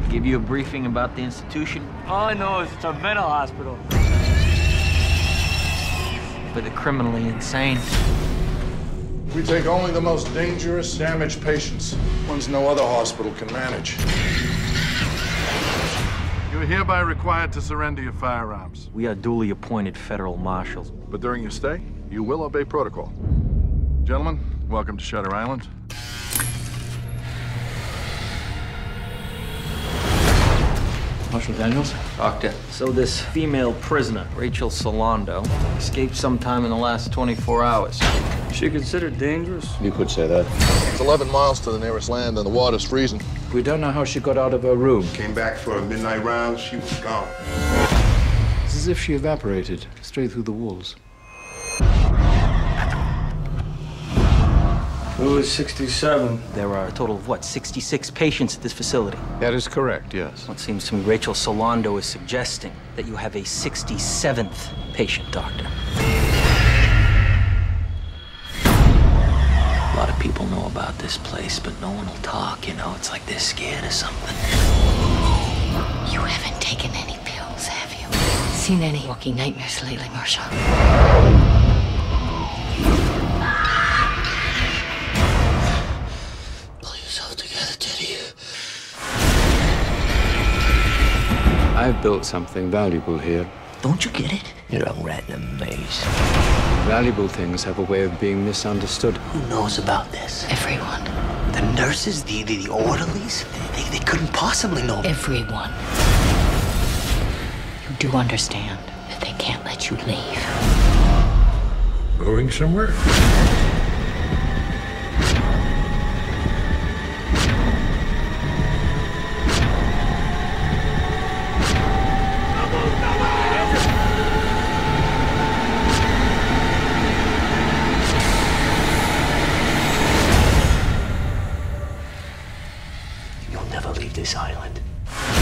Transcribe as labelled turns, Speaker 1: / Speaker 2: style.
Speaker 1: Give you a briefing about the institution?
Speaker 2: All I know is it's a mental hospital.
Speaker 1: For the criminally insane.
Speaker 3: We take only the most dangerous, damaged patients, ones no other hospital can manage.
Speaker 4: You're hereby required to surrender your firearms.
Speaker 1: We are duly appointed federal marshals.
Speaker 4: But during your stay, you will obey protocol. Gentlemen, welcome to Shutter Island.
Speaker 5: Marshal Daniels?
Speaker 1: Doctor, so this female prisoner, Rachel Solando, escaped sometime in the last 24 hours.
Speaker 2: Is she considered dangerous?
Speaker 5: You could say that.
Speaker 3: It's 11 miles to the nearest land and the water's freezing.
Speaker 5: We don't know how she got out of her room.
Speaker 6: Came back for a midnight round, she was gone.
Speaker 5: It's as if she evaporated straight through the walls.
Speaker 2: Who is 67?
Speaker 1: There are a total of, what, 66 patients at this facility?
Speaker 5: That is correct, yes.
Speaker 1: Well, it seems to me Rachel Solando is suggesting that you have a 67th patient, Doctor. A lot of people know about this place, but no one will talk, you know? It's like they're scared of something.
Speaker 7: You haven't taken any pills, have you? Seen any walking nightmares lately, Marshal?
Speaker 1: Pull yourself together, Teddy.
Speaker 5: I've built something valuable here.
Speaker 1: Don't you get it?
Speaker 8: You're a rat in a maze.
Speaker 5: Valuable things have a way of being misunderstood.
Speaker 8: Who knows about this?
Speaker 7: Everyone.
Speaker 8: The nurses, the orderlies? They couldn't possibly know.
Speaker 7: Everyone. You do understand that they can't let you leave.
Speaker 3: Going somewhere?
Speaker 8: You'll never leave this island.